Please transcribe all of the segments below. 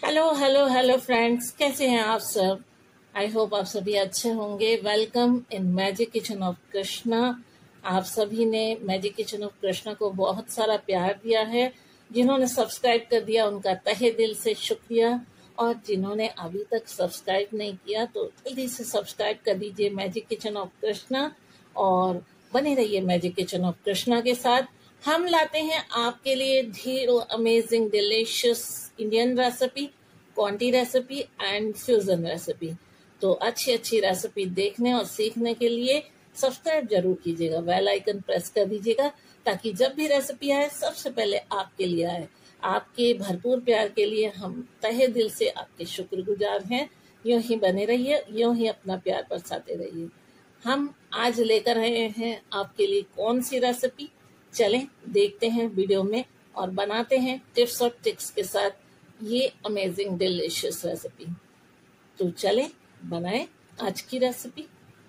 Hello hello hello friends, कैसे हैं आप सब। आई होप आप सभी अच्छे होंगे। Welcome in magic kitchen of Krishna. आप सभी ने मैजिक किचन ऑफ कृष्णा को बहुत सारा प्यार दिया है। जिन्होंने सब्सक्राइब कर दिया उनका तहे दिल से शुक्रिया, और जिन्होंने अभी तक सब्सक्राइब नहीं किया तो जल्दी से सब्सक्राइब कर दीजिए मैजिक किचन ऑफ कृष्णा, और बने रहिए मैजिक किचन ऑफ कृष्णा के साथ। हम लाते हैं आपके लिए ढेरों अमेजिंग डिलीशियस इंडियन रेसिपी, क्वांटी रेसिपी एंड फ्यूजन रेसिपी। तो अच्छी अच्छी रेसिपी देखने और सीखने के लिए सब्सक्राइब जरूर कीजिएगा, बेल आइकन प्रेस कर दीजिएगा, ताकि जब भी रेसिपी आए सबसे पहले आपके लिए आए। आपके भरपूर प्यार के लिए हम तहे दिल से आपके शुक्रगुजार हैं। यूं ही बने रहिए, यूं ही अपना प्यार बरसाते रहिए। हम आज लेकर आए हैं आपके लिए कौन सी रेसिपी, चलें देखते हैं वीडियो में और बनाते हैं टिप्स और ट्रिक्स के साथ ये अमेजिंग डिलीशियस रेसिपी। तो चलें बनाएं आज की रेसिपी।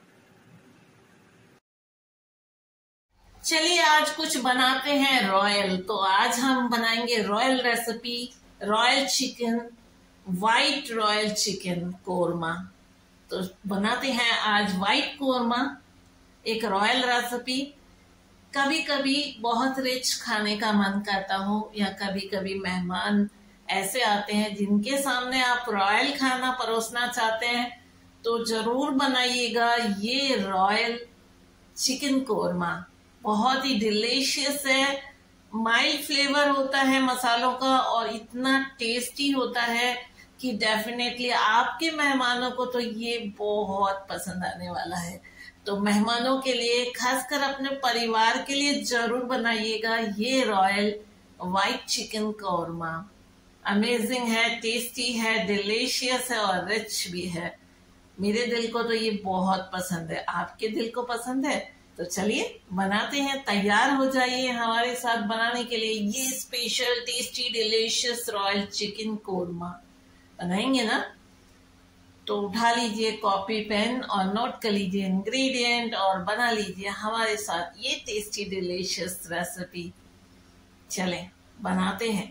चलिए आज कुछ बनाते हैं रॉयल। तो आज हम बनाएंगे royal recipe, royal chicken, white royal chicken korma. तो बनाते हैं आज वाइट कोरमा, एक रॉयल रेसिपी। कभी कभी बहुत रिच खाने का मन करता हो, या कभी कभी मेहमान ऐसे आते हैं जिनके सामने आप रॉयल खाना परोसना चाहते हैं, तो जरूर बनाइएगा ये रॉयल चिकन कोरमा। बहुत ही डिलीशियस है, माइल्ड फ्लेवर होता है मसालों का, और इतना टेस्टी होता है कि डेफिनेटली आपके मेहमानों को तो ये बहुत पसंद आने वाला है। तो मेहमानों के लिए, खासकर अपने परिवार के लिए जरूर बनाइएगा ये royal white chicken korma. Amazing है, टेस्टी है, डिलीशियस है और रिच भी है। मेरे दिल को तो ये बहुत पसंद है। आपके दिल को पसंद है? तो चलिए बनाते हैं। तैयार हो जाइए हमारे साथ बनाने के लिए ये special tasty delicious royal chicken korma. बनाएंगे ना? तो उठा लीजिए कॉपी पेन और नोट कर लीजिए इंग्रेडिएंट, और बना लीजिए हमारे साथ ये टेस्टी डिलीशियस रेसिपी। चलें बनाते हैं।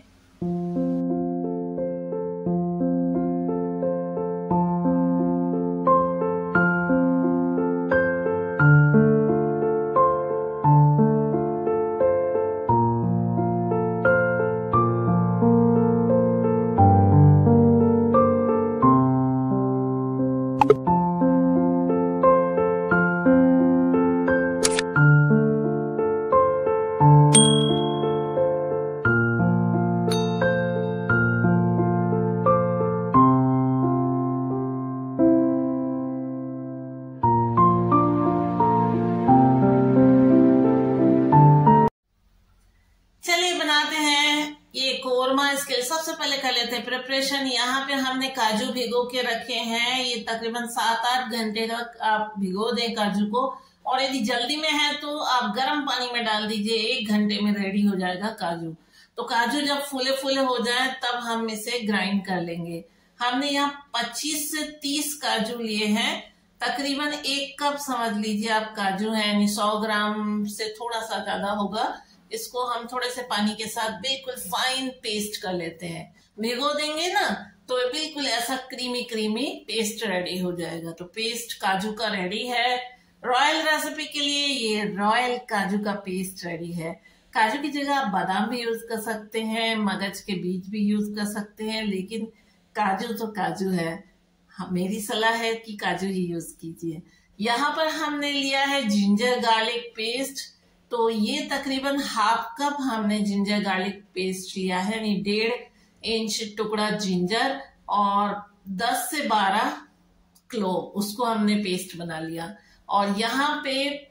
बनाते हैं ये कोरमा। इसके लिए सबसे पहले कर लेते हैं प्रिपरेशन। यहाँ पे हमने काजू भिगो के रखे हैं। ये तकरीबन 7-8 घंटे तक आप भिगो दें काजू को, और यदि जल्दी में है तो आप गर्म पानी में डाल दीजिए, 1 घंटे में रेडी हो जाएगा काजू। तो काजू जब फूले फूले हो जाए तब हम इसे ग्राइंड कर लेंगे। हमने यहाँ 25 से 30 काजू लिए हैं, तकरीबन 1 कप समझ लीजिए आप काजू है, यानी 100 ग्राम से थोड़ा सा ज्यादा होगा। इसको हम थोड़े से पानी के साथ बिल्कुल फाइन पेस्ट कर लेते हैं। भिगो देंगे ना तो बिल्कुल ऐसा क्रीमी क्रीमी पेस्ट रेडी हो जाएगा। तो पेस्ट काजू का रेडी है। रॉयल रेसिपी के लिए ये रॉयल काजू का पेस्ट रेडी है। काजू की जगह आप बादाम भी यूज कर सकते हैं, मगज के बीज भी यूज कर सकते हैं, लेकिन काजू तो काजू है। मेरी सलाह है कि काजू ही यूज कीजिए। यहाँ पर हमने लिया है जिंजर गार्लिक पेस्ट। तो ये तकरीबन 1/2 कप हमने जिंजर गार्लिक पेस्ट लिया है, यानी 1.5 इंच टुकड़ा जिंजर, और 10 से 12 क्लोव, उसको हमने पेस्ट बना लिया। और यहाँ पे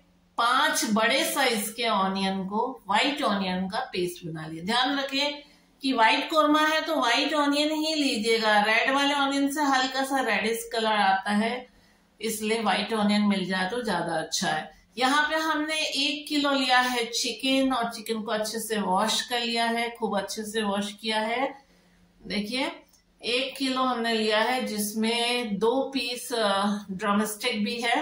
5 बड़े साइज के ऑनियन को, व्हाइट ऑनियन का पेस्ट बना लिया। ध्यान रखें कि व्हाइट कोरमा है तो व्हाइट ऑनियन ही लीजिएगा। रेड वाले ऑनियन से हल्का सा रेडिश कलर आता है, इसलिए व्हाइट ऑनियन मिल जाए तो ज्यादा अच्छा है। यहाँ पे हमने 1 किलो लिया है चिकन, और चिकन को अच्छे से वॉश कर लिया है, खूब अच्छे से वॉश किया है। देखिए 1 किलो हमने लिया है, जिसमें 2 पीस ड्रमस्टिक भी है।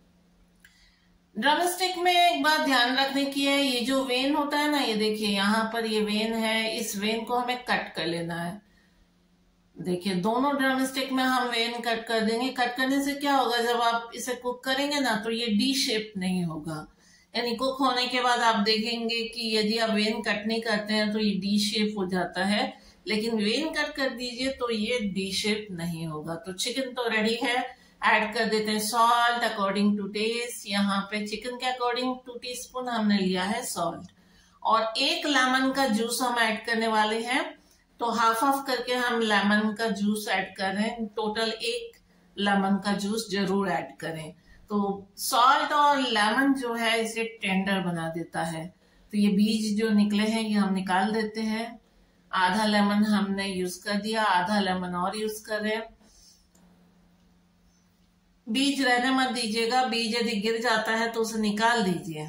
ड्रमस्टिक में एक बात ध्यान रखने की है, ये जो वेन होता है ना, ये देखिए यहाँ पर ये वेन है, इस वेन को हमें कट कर लेना है। देखिए दोनों ड्रम स्टिक में हम वेन कट कर देंगे। कट करने से क्या होगा, जब आप इसे कुक करेंगे ना तो ये डी शेप नहीं होगा, यानी कुक होने के बाद आप देखेंगे कि यदि आप वेन कट नहीं करते हैं तो ये डी शेप हो जाता है, लेकिन वेन कट कर दीजिए तो ये डी शेप नहीं होगा। तो चिकन तो रेडी है, ऐड कर देते हैं सॉल्ट अकॉर्डिंग टू टेस्ट। यहाँ पे चिकन के अकॉर्डिंग 2 टीस्पून हमने लिया है सॉल्ट, और 1 लेमन का जूस हम ऐड करने वाले हैं, तो हाफ हाफ करके हम लेमन का जूस ऐड कर रहे हैं। टोटल 1 लेमन का जूस जरूर ऐड करें। तो सॉल्ट और लेमन जो है इसे टेंडर बना देता है। तो ये बीज जो निकले हैं ये हम निकाल देते हैं। आधा लेमन हमने यूज कर दिया, आधा लेमन और यूज कर रहे हैं। बीज रहने मत दीजिएगा, बीज यदि गिर जाता है तो उसे निकाल दीजिए।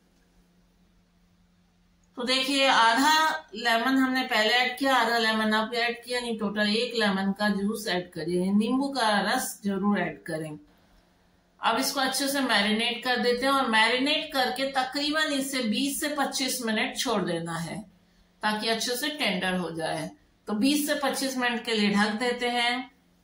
तो देखिए आधा लेमन हमने पहले ऐड किया, आधा लेमन अब ऐड किया, नहीं टोटल 1 लेमन का जूस ऐड करिए। नींबू का रस जरूर ऐड करें। अब इसको अच्छे से मैरिनेट कर देते हैं, और मैरिनेट करके तकरीबन इसे 20 से 25 मिनट छोड़ देना है ताकि अच्छे से टेंडर हो जाए। तो 20 से 25 मिनट के लिए ढक देते हैं।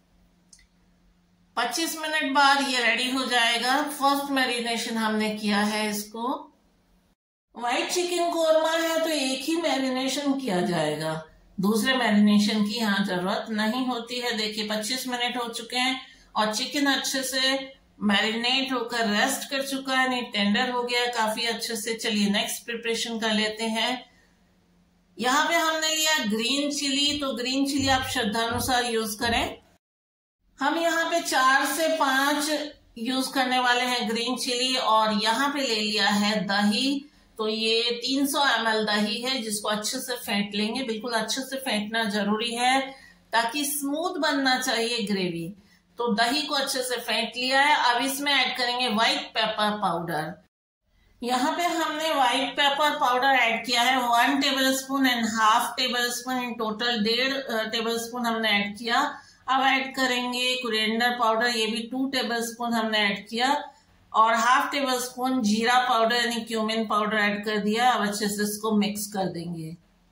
25 मिनट बाद ये रेडी हो जाएगा। फर्स्ट मैरिनेशन हमने किया है इसको। व्हाइट चिकन कोरमा है तो एक ही मैरिनेशन किया जाएगा, दूसरे मैरिनेशन की यहाँ जरूरत नहीं होती है। देखिए 25 मिनट हो चुके हैं और चिकन अच्छे से मैरिनेट होकर रेस्ट कर चुका है, नहीं टेंडर हो गया काफी अच्छे से। चलिए नेक्स्ट प्रिपरेशन कर लेते हैं। यहाँ पे हमने लिया ग्रीन चिली, तो ग्रीन चिली आप श्रद्धानुसार यूज करें। हम यहाँ पे 4 से 5 यूज करने वाले हैं ग्रीन चिली, और यहाँ पे ले लिया है दही। तो ये 300 ml दही है जिसको अच्छे से फेंट लेंगे। बिल्कुल अच्छे से फेंटना जरूरी है ताकि स्मूथ बनना चाहिए ग्रेवी। तो दही को अच्छे से फेंट लिया है। अब इसमें ऐड करेंगे व्हाइट पेपर पाउडर। यहाँ पे हमने व्हाइट पेपर पाउडर ऐड किया है 1 tablespoon and half tablespoon, in total 1.5 tablespoon हमने ऐड किया। अब ऐड करेंगे कोरिएंडर पाउडर, ये भी 2 टेबलस्पून हमने ऐड किया, और हाफ टेबल स्पून जीरा पाउडर यानी क्यूमिन पाउडर ऐड कर दिया। अब अच्छे से इसको मिक्स कर देंगे।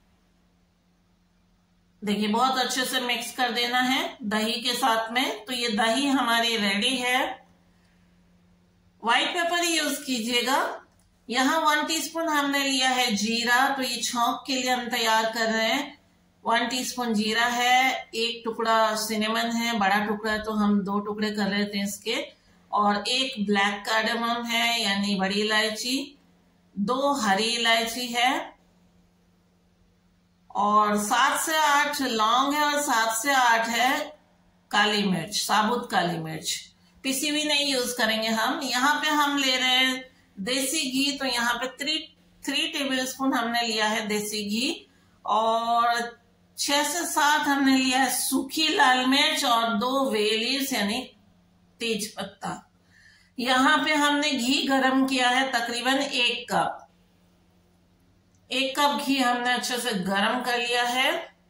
देखिए बहुत अच्छे से मिक्स कर देना है दही के साथ में। तो ये दही हमारी रेडी है। व्हाइट पेपर ही यूज कीजिएगा। यहाँ 1 टीस्पून हमने लिया है जीरा, तो ये छौंक के लिए हम तैयार कर रहे हैं। 1 टीस्पून जीरा है, 1 टुकड़ा सिनेमन है, बड़ा टुकड़ा है तो हम 2 टुकड़े कर रहे थे इसके, और 1 ब्लैक कार्डेमम है यानी बड़ी इलायची, 2 हरी इलायची है, और 7 से 8 लौंग है, और 7 से 8 है काली मिर्च, साबुत काली मिर्च। पिसी हुई नहीं यूज करेंगे हम। यहाँ पे हम ले रहे हैं देसी घी, तो यहाँ पे 3 टेबलस्पून हमने लिया है देसी घी, और 6 से 7 हमने लिया है सूखी लाल मिर्च, और 2 वे लीव्स यानी तेज पत्ता। यहाँ पे हमने घी गरम किया है तकरीबन 1 कप। 1 कप घी हमने अच्छे से गरम कर लिया है,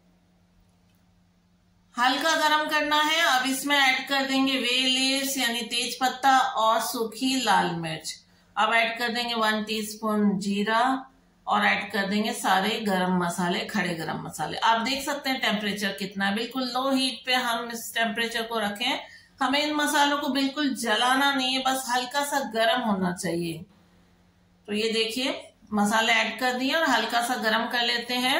हल्का गरम करना है। अब इसमें ऐड कर देंगे वे लीव्स यानी तेज पत्ता और सूखी लाल मिर्च। अब ऐड कर देंगे 1 टीस्पून जीरा, और ऐड कर देंगे सारे गरम मसाले, खड़े गरम मसाले। आप देख सकते हैं टेम्परेचर कितना, बिल्कुल लो हीट पे हम इस टेम्परेचर को रखें। हमें इन मसालों को बिल्कुल जलाना नहीं है, बस हल्का सा गर्म होना चाहिए। तो ये देखिए मसाले ऐड कर दिए और हल्का सा गर्म कर लेते हैं।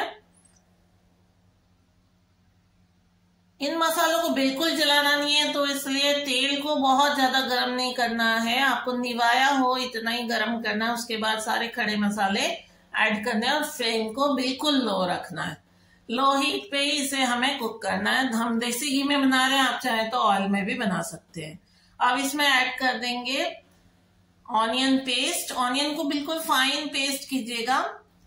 इन मसालों को बिल्कुल जलाना नहीं है, तो इसलिए तेल को बहुत ज्यादा गर्म नहीं करना है, आपको निवाया हो इतना ही गर्म करना है। उसके बाद सारे खड़े मसाले ऐड करने हैं और फ्लेम को बिल्कुल लो रखना है। लो हीट पे ही इसे हमें कुक करना है। हम देसी घी में बना रहे हैं, आप चाहे तो ऑयल में भी बना सकते हैं। अब इसमें ऐड कर देंगे ऑनियन पेस्ट। ऑनियन को बिल्कुल फाइन पेस्ट कीजिएगा।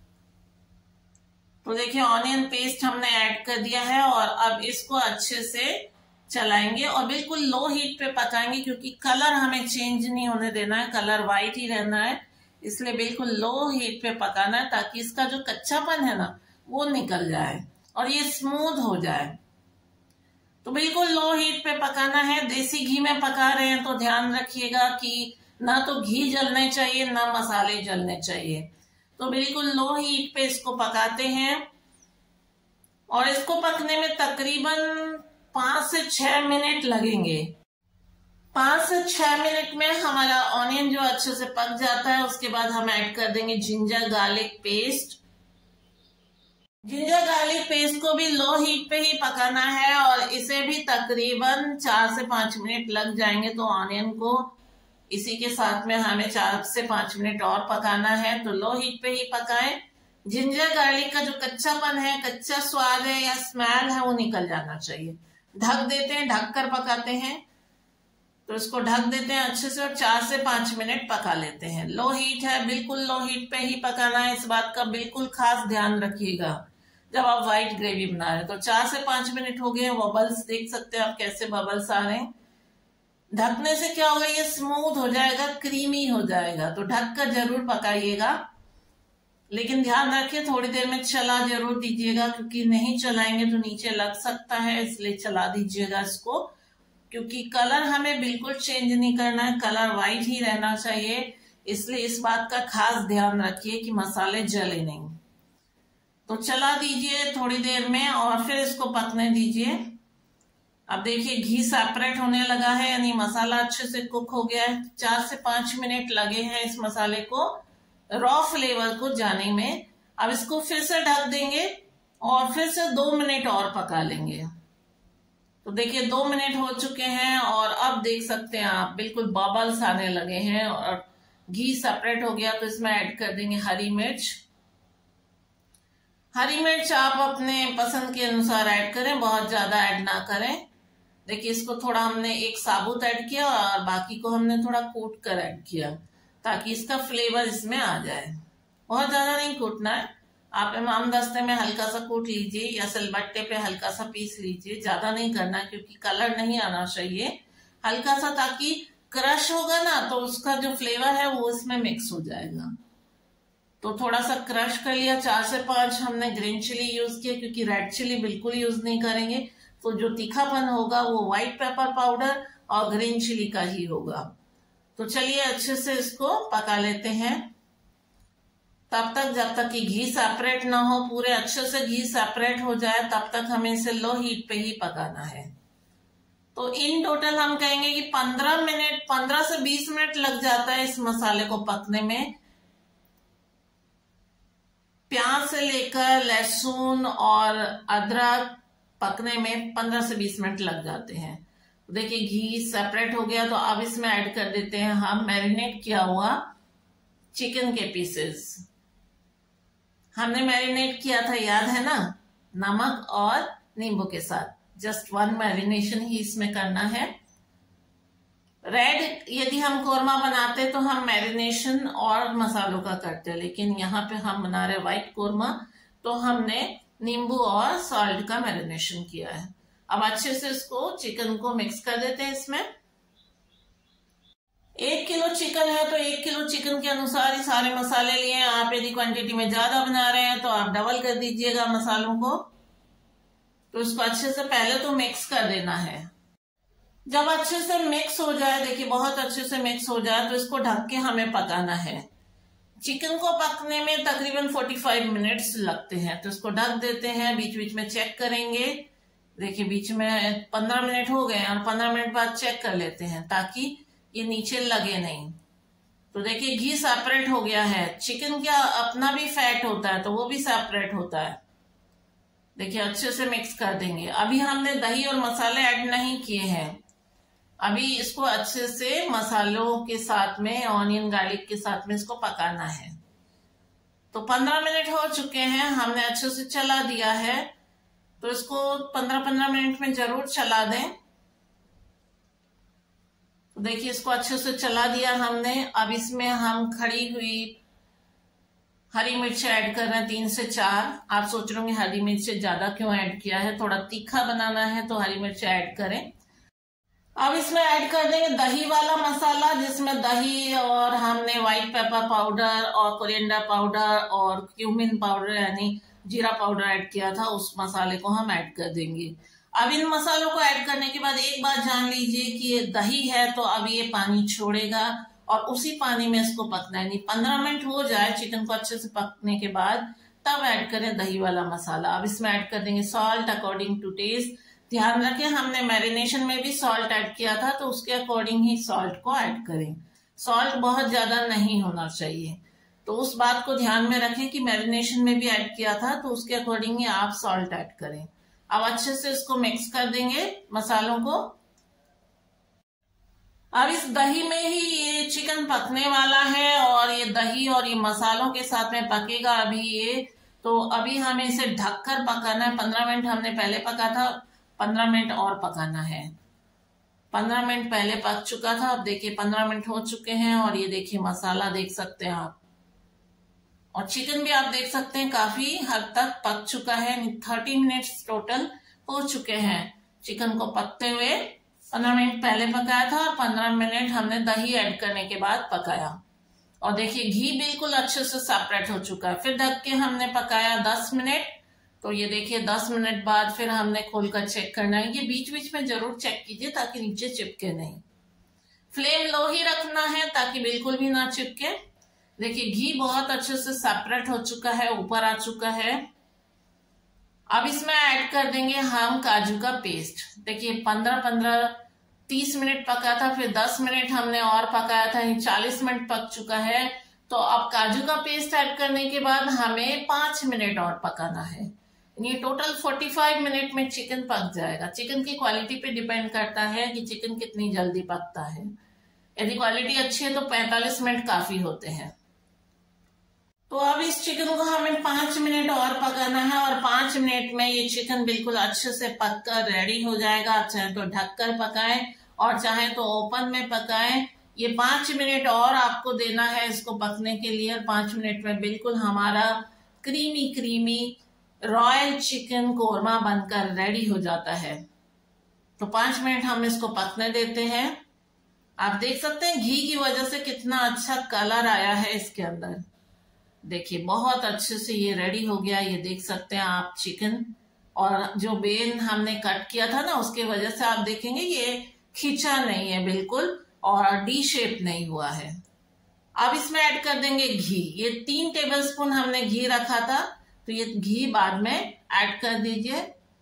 तो देखिए ऑनियन पेस्ट हमने ऐड कर दिया है, और अब इसको अच्छे से चलाएंगे और बिल्कुल लो हीट पे पकाएंगे, क्योंकि कलर हमें चेंज नहीं होने देना है, कलर व्हाइट ही रहना है। इसलिए बिल्कुल लो हीट पे पकाना है ताकि इसका जो कच्चापन है ना वो निकल जाए और ये स्मूथ हो जाए। तो बिल्कुल लो हीट पे पकाना है। देसी घी में पका रहे हैं तो ध्यान रखिएगा कि ना तो घी जलने चाहिए ना मसाले जलने चाहिए। तो बिल्कुल लो हीट पे इसको पकाते हैं, और इसको पकने में तकरीबन 5 से 6 मिनट लगेंगे। 5 से 6 मिनट में हमारा ऑनियन जो अच्छे से पक जाता है, उसके बाद हम ऐड कर देंगे ginger garlic paste. Ginger garlic paste को भी लो हीट पे ही पकाना है और इसे भी तकरीबन 4 से 5 मिनट लग जाएंगे। तो ऑनियन को इसी के साथ में हमें 4 से 5 मिनट और पकाना है, तो लो हीट पे ही पकाएं। जिंजर गार्लिक का जो कच्चापन है, कच्चा स्वाद है या स्मेल है, वो निकल जाना चाहिए। ढक देते हैं, ढक कर पकाते हैं। तो इसको ढक देते हैं अच्छे से और 4 से 5 मिनट पका लेते हैं। लो हीट है, बिल्कुल लो हीट पे ही पकाना है। इस बात का बिल्कुल खास ध्यान रखिएगा जब आप व्हाइट ग्रेवी बना रहे हैं। तो 4 से 5 मिनट हो गए हैं। बबल्स देख सकते हैं आप कैसे बबल्स आ रहे हैं। ढकने से क्या होगा, ये स्मूथ हो जाएगा, क्रीमी हो जाएगा। तो ढक कर जरूर पकाइएगा, लेकिन ध्यान रखिए थोड़ी देर में चला जरूर दीजिएगा, क्योंकि नहीं चलाएंगे तो नीचे लग सकता है, इसलिए चला दीजिएगा इसको। क्योंकि कलर हमें बिल्कुल चेंज नहीं करना है, कलर व्हाइट ही रहना चाहिए, इसलिए इस बात का खास ध्यान रखिए कि मसाले जले नहीं। तो चला दीजिए थोड़ी देर में और फिर इसको पकने दीजिए। अब देखिए घी सेपरेट होने लगा है, यानी मसाला अच्छे से कुक हो गया है। 4 से 5 मिनट लगे हैं इस मसाले को रॉ फ्लेवर को जाने में। अब इसको फिर से ढक देंगे और फिर से 2 मिनट और पका लेंगे। तो देखिए 2 मिनट हो चुके हैं और अब देख सकते हैं आप बिल्कुल बबल्स आने लगे हैं और घी सेपरेट हो गया। तो इसमें ऐड कर देंगे हरी मिर्च। हरी मिर्च आप अपने पसंद के अनुसार ऐड करें, बहुत ज्यादा ऐड ना करें। देखिए इसको थोड़ा हमने एक साबुत ऐड किया और बाकी को हमने थोड़ा कूट कर ऐड किया, ताकि इसका फ्लेवर इसमें आ जाए। बहुत ज्यादा नहीं कूटना है, आप इमाम दस्ते में हल्का सा कूट लीजिए या सिलबट्टे पे हल्का सा पीस लीजिए। ज्यादा नहीं करना है, क्योंकि कलर नहीं आना चाहिए, हल्का सा, ताकि क्रश होगा ना तो उसका जो फ्लेवर है वो इसमें मिक्स हो जाएगा। तो थोड़ा सा क्रश कर लिया। 4 से 5 हमने ग्रीन चिली यूज किया, क्योंकि रेड चिली बिल्कुल यूज नहीं करेंगे। तो जो तीखापन होगा वो व्हाइट पेपर पाउडर और ग्रीन चिली का ही होगा। तो चलिए अच्छे से इसको पका लेते हैं तब तक, जब तक कि घी सेपरेट ना हो, पूरे अच्छे से घी सेपरेट हो जाए तब तक हमें इसे लो हीट पे ही पकाना है। तो इन टोटल हम कहेंगे कि 15 से 20 मिनट लग जाता है इस मसाले को पकने में। प्याज से लेकर लहसुन और अदरक पकने में 15 से 20 मिनट लग जाते हैं। देखिए घी सेपरेट हो गया। तो अब इसमें ऐड कर देते हैं हम मैरिनेट किया हुआ चिकन के पीसेस। हमने मैरिनेट किया था, याद है ना, नमक और नींबू के साथ। जस्ट 1 मैरिनेशन ही इसमें करना है। रेड यदि हम कोरमा बनाते तो हम मैरिनेशन और मसालों का करते, लेकिन यहाँ पे हम बना रहे व्हाइट कोरमा, तो हमने नींबू और सॉल्ट का मैरिनेशन किया है। अब अच्छे से इसको चिकन को मिक्स कर देते हैं इसमें। 1 किलो चिकन है तो 1 किलो चिकन के अनुसार ही सारे मसाले लिए हैं। आप यदि क्वांटिटी में ज्यादा बना रहे हैं तो आप डबल कर दीजिएगा मसालों को। तो इसको अच्छे से पहले तो मिक्स कर देना है। जब अच्छे से मिक्स हो जाए, देखिए बहुत अच्छे से मिक्स हो जाए, तो इसको ढक के हमें पकाना है। चिकन को पकने में तकरीबन 45 मिनट्स लगते हैं। तो इसको ढक देते हैं, बीच बीच में चेक करेंगे। देखिए बीच में 15 मिनट हो गए और 15 मिनट बाद चेक कर लेते हैं, ताकि ये नीचे लगे नहीं। तो देखिए घी सेपरेट हो गया है। चिकन का अपना भी फैट होता है, तो वो भी सेपरेट होता है। देखिए अच्छे से मिक्स कर देंगे। अभी हमने दही और मसाले ऐड नहीं किए हैं, अभी इसको अच्छे से मसालों के साथ में, ऑनियन गार्लिक के साथ में इसको पकाना है। तो 15 मिनट हो चुके हैं, हमने अच्छे से चला दिया है। तो इसको 15-15 मिनट में जरूर चला दें। तो देखिए इसको अच्छे से चला दिया हमने। अब इसमें हम खड़ी हुई हरी मिर्च ऐड कर रहे हैं, 3 से 4। आप सोच रहे होंगे हरी मिर्च से ज्यादा क्यों ऐड किया है, थोड़ा तीखा बनाना है तो हरी मिर्च ऐड करें। अब इसमें ऐड कर देंगे दही वाला मसाला, जिसमें दही और हमने व्हाइट पेपर पाउडर और कोरिएंडर पाउडर और क्यूमिन पाउडर यानी जीरा पाउडर ऐड किया था। उस मसाले को हम ऐड कर देंगे। अब इन मसालों को ऐड करने के बाद एक बात जान लीजिए कि ये दही है, तो अब ये पानी छोड़ेगा और उसी पानी में इसको पकना है। नहीं, 15 मिनट हो जाए चिकन को अच्छे से पकने के बाद, तब ऐड करें दही वाला मसाला। अब इसमें ऐड कर देंगे सॉल्ट अकॉर्डिंग टू टेस्ट। ध्यान रखें हमने मैरिनेशन में भी सॉल्ट ऐड किया था, तो उसके अकॉर्डिंग ही सॉल्ट को ऐड करें। सॉल्ट बहुत ज्यादा नहीं होना चाहिए, तो उस बात को ध्यान में रखें कि मैरिनेशन में भी ऐड किया था, तो उसके अकॉर्डिंग ही आप सॉल्ट ऐड करें। अब अच्छे से इसको मिक्स कर देंगे मसालों को। अब इस दही में ही ये चिकन पकने वाला है और ये दही और ये मसालों के साथ में पकेगा अभी ये। तो अभी हमें इसे ढककर पकाना है। 15 मिनट हमने पहले पका था, 15 मिनट और पकाना है। 15 मिनट पहले पक चुका था, अब देखिए 15 मिनट हो चुके हैं और ये देखिए मसाला देख सकते हैं आप, और चिकन भी आप देख सकते हैं काफी हद तक पक चुका है। 30 मिनट्स टोटल हो चुके हैं चिकन को पकते हुए। 15 मिनट पहले पकाया था और 15 मिनट हमने दही ऐड करने के बाद पकाया, और देखिए घी बिल्कुल अच्छे से सेपरेट हो चुका है। फिर ढक के हमने पकाया 10 मिनट। तो ये देखिए 10 मिनट बाद फिर हमने खोलकर चेक करना है। ये बीच बीच में जरूर चेक कीजिए ताकि नीचे चिपके नहीं। फ्लेम लो ही रखना है ताकि बिल्कुल भी ना चिपके। देखिए घी बहुत अच्छे से सेपरेट हो चुका है, ऊपर आ चुका है। अब इसमें ऐड कर देंगे हम काजू का पेस्ट। देखिए 15-30 मिनट पका था, फिर 10 मिनट हमने और पकाया था, 40 मिनट पक चुका है। तो अब काजू का पेस्ट ऐड करने के बाद हमें 5 मिनट और पकाना है। ये टोटल 45 मिनट में चिकन पक जाएगा। चिकन की क्वालिटी पे डिपेंड करता है कि चिकन कितनी जल्दी पकता है। यदि क्वालिटी अच्छी है तो 45 मिनट काफी होते हैं। तो अब इस चिकन को हमें 5 मिनट और पकाना है, और 5 मिनट में ये चिकन बिल्कुल अच्छे से पककर रेडी हो जाएगा। आप चाहे तो ढककर पकाएं और चाहे तो ओपन में पकाएं। ये 5 मिनट और आपको देना है इसको पकने के लिए, और 5 मिनट में बिल्कुल हमारा creamy creamy royal chicken korma बनकर रेडी हो जाता है। तो 5 मिनट हम इसको पकने देते हैं। आप देख सकते हैं घी की वजह से कितना अच्छा कलर आया है इसके अंदर। देखिए बहुत अच्छे से ये रेडी हो गया। ये देख सकते हैं आप चिकन, और जो बेन हमने कट किया था ना उसके वजह से आप देखेंगे ये खिंचा नहीं है बिल्कुल, और डी शेप नहीं हुआ है। अब इसमें ऐड कर देंगे घी। ये 3 टेबलस्पून हमने घी रखा था, तो ये घी बाद में ऐड कर दीजिए।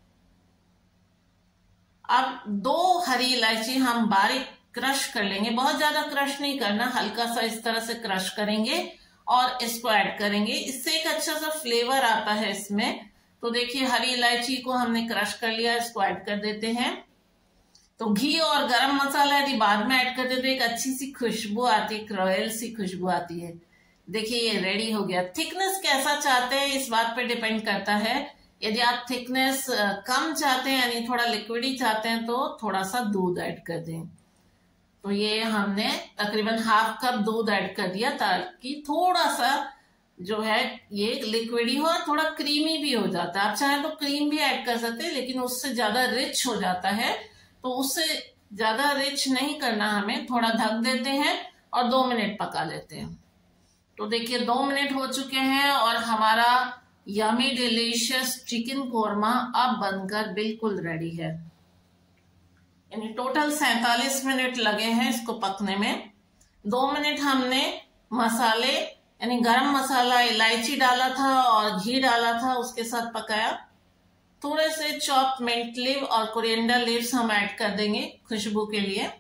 अब 2 हरी इलायची हम बारीक क्रश कर लेंगे, बहुत ज्यादा क्रश नहीं करना, हल्का सा इस तरह से क्रश करेंगे और इसको ऐड करेंगे। इससे एक अच्छा सा फ्लेवर आता है इसमें। तो देखिए हरी इलायची को हमने क्रश कर लिया, इसको ऐड कर देते हैं। तो घी और गरम मसाला यदि बाद में ऐड कर देते एक अच्छी सी खुशबू आती है, रॉयल सी खुशबू आती है। देखिए ये रेडी हो गया। थिकनेस कैसा चाहते हैं इस बात पे डिपेंड करता है। यदि आप थिकनेस कम चाहते हैं यानी थोड़ा लिक्विडी चाहते हैं तो थोड़ा सा दूध ऐड कर दें। तो ये हमने तकरीबन ½ कप दूध ऐड कर दिया ताकि थोड़ा सा जो है ये लिक्विडी हो और थोड़ा क्रीमी भी हो जाता है। आप चाहे तो क्रीम भी ऐड कर सकते हैं, लेकिन उससे ज्यादा रिच हो जाता है, तो उससे ज्यादा रिच नहीं करना हमें। थोड़ा ढक देते हैं और 2 मिनट पका लेते हैं। तो देखिए 2 मिनट हो चुके हैं और हमारा यमी डिलीशियस चिकन कोरमा अब बनकर बिल्कुल रेडी है। यानी टोटल 47 मिनट लगे हैं इसको पकने में। 2 मिनट हमने मसाले यानी गरम मसाला, इलायची डाला था और घी डाला था, उसके साथ पकाया। थोड़े से चॉप मिंट लीव और कोरिएंडर लीव्स हम ऐड कर देंगे खुशबू के लिए।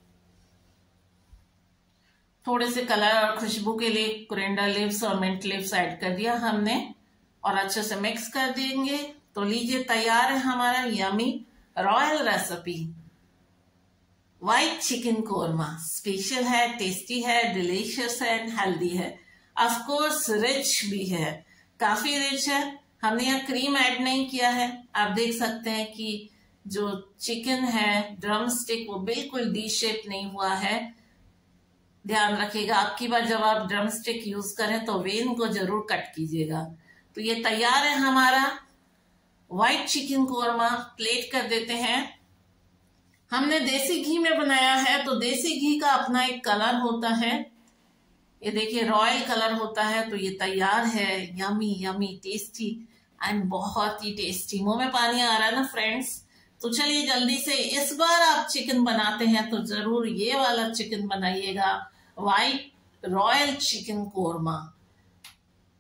थोड़े से कलर और खुशबू के लिए कोरिएंडर लीव्स और मिंट लीव्स ऐड कर दिया हमने, और अच्छे से मिक्स कर देंगे। तो लीजिए तैयार है हमारा yummy royal recipe white chicken korma. Special है, टेस्टी है, डिलीशियस है, हेल्दी है, ऑफ कोर्स रिच भी है, काफी रिच है। हमने यहाँ क्रीम ऐड नहीं किया है। आप देख सकते हैं कि जो चिकन है ड्रम स्टिक वो बिल्कुल डी शेप नहीं हुआ है। ध्यान रखिएगा आपकी बार जब आप ड्रम स्टिक यूज करें तो वेन को जरूर कट कीजिएगा। तो ये तैयार है हमारा व्हाइट चिकन कोरमा। प्लेट कर देते हैं। हमने देसी घी में बनाया है, तो देसी घी का अपना एक कलर होता है। ये देखिए रॉयल कलर होता है। तो ये तैयार है, यमी यमी टेस्टी एंड बहुत ही टेस्टी। मुंह में पानी आ रहा है ना फ्रेंड्स। तो चलिए जल्दी से, इस बार आप चिकन बनाते हैं तो जरूर ये वाला चिकन बनाइएगा, white royal chicken korma.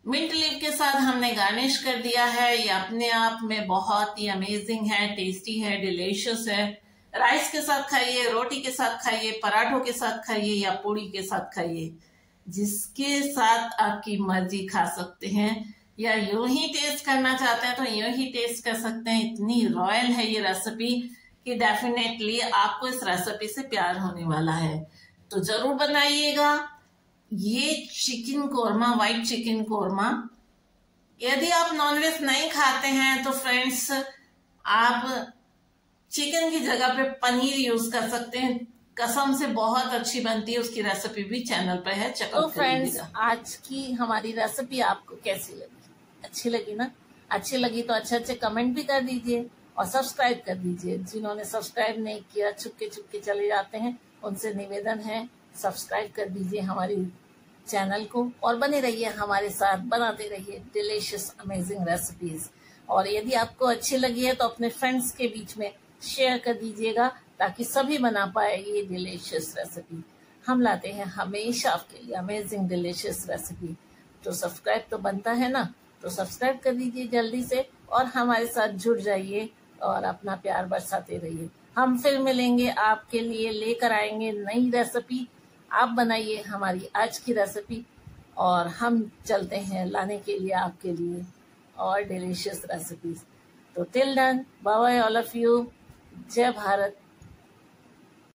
Mint leaf के साथ हमने गार्निश कर दिया है। ये अपने आप में बहुत ही अमेजिंग है, टेस्टी है, डिलीशियस है। राइस के साथ खाइए, रोटी के साथ खाइए, पराठों के साथ खाइए या पूड़ी के साथ खाइए, जिसके साथ आपकी मर्जी खा सकते हैं। या यूं ही टेस्ट करना चाहते हैं तो यूं ही टेस्ट कर सकते हैं। इतनी रॉयल है ये रेसिपी कि डेफिनेटली आपको इस रेसिपी से प्यार होने वाला है। तो जरूर बनाइएगा ये chicken korma, white chicken korma. यदि आप नॉनवेज नहीं खाते हैं तो फ्रेंड्स आप चिकन की जगह पे पनीर यूज कर सकते हैं। कसम से बहुत अच्छी बनती है, उसकी रेसिपी भी चैनल पे है, चेकआउट तो फ्रेंड्स आज की हमारी रेसिपी आपको कैसी लगी? अच्छी लगी ना? अच्छी लगी तो अच्छे कमेंट भी कर दीजिए और सब्सक्राइब कर दीजिए। जिन्होंने सब्सक्राइब नहीं किया चुपके चले जाते हैं, उनसे निवेदन है सब्सक्राइब कर दीजिए हमारी चैनल को और बने रहिए हमारे साथ, बनाते रहिए डिलीशियस अमेजिंग रेसिपीज। और यदि आपको अच्छी लगी है तो अपने फ्रेंड्स के बीच में शेयर कर दीजिएगा ताकि सभी बना पाए ये डिलीशियस रेसिपी। हम लाते हैं हमेशा आपके लिए अमेजिंग डिलीशियस रेसिपी। तो सब्सक्राइब तो बनता है ना, तो सब्सक्राइब कर दीजिए जल्दी से और हमारे साथ जुड़ जाइए और अपना प्यार बरसाते रहिए। हम फिर मिलेंगे, आपके लिए लेकर आएंगे नई रेसिपी। आप बनाइए हमारी आज की रेसिपी और हम चलते हैं लाने के लिए आपके लिए और डिलीशियस रेसिपीज। तो till then, bye bye all of you. जय भारत।